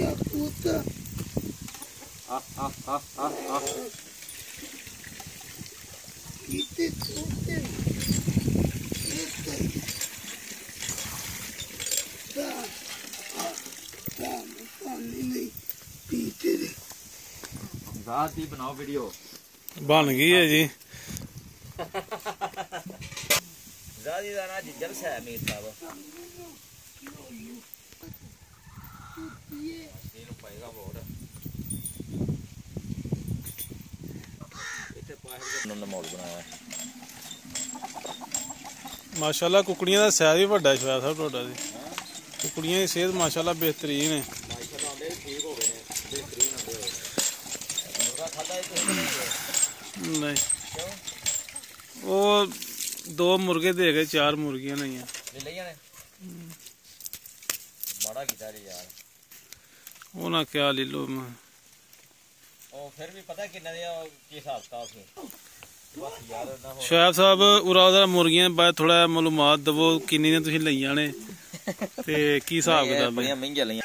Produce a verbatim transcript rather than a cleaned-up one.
puta. Ah, ah, ah, ah, ah. Pite, pite. Pite. Da. Da, पानी नहीं पीते थे। दाद दी बनाओ वीडियो। बन गई है जी। ज़ादी दा ना जी जलसा है मीर साहब। ਇਹਨੂੰ ਪਾਏਗਾ ਹੋਰ ਇੱਥੇ ਪਾਹਰ ਨੂੰ ਮੋੜ ਬਣਾਇਆ माशाल्लाह कुकड़ियां ਦਾ ਸਾਈਜ਼ ਵੀ ਵੱਡਾ ਸ਼ਾਇਦ ਸਭ ਤੁਹਾਡਾ ਜੀ कुकड़ियां ਦੀ ਸਿਹਤ माशाल्लाह बेहतरीन है माशाल्लाह आंदे ठीक हो गए ने बेहतरीन आंदे होए मुर्गा खाता है कि नहीं क्यों वो दो मुर्गे दे गए चार मुर्गियां नहीं है ले लिया ने माड़ा कीता रे यार वो ना क्या ले लो मैं ओ फिर भी पता किन्ना दे की हिसाब किताब सी बस यार ना हो शायद साहब उरा मुर्गियां बारे थोड़ा मालूमात दवो किन्नी ने तुसीं लईयां ने ते की हिसाब किताब बड़ियां महंगियां लईयां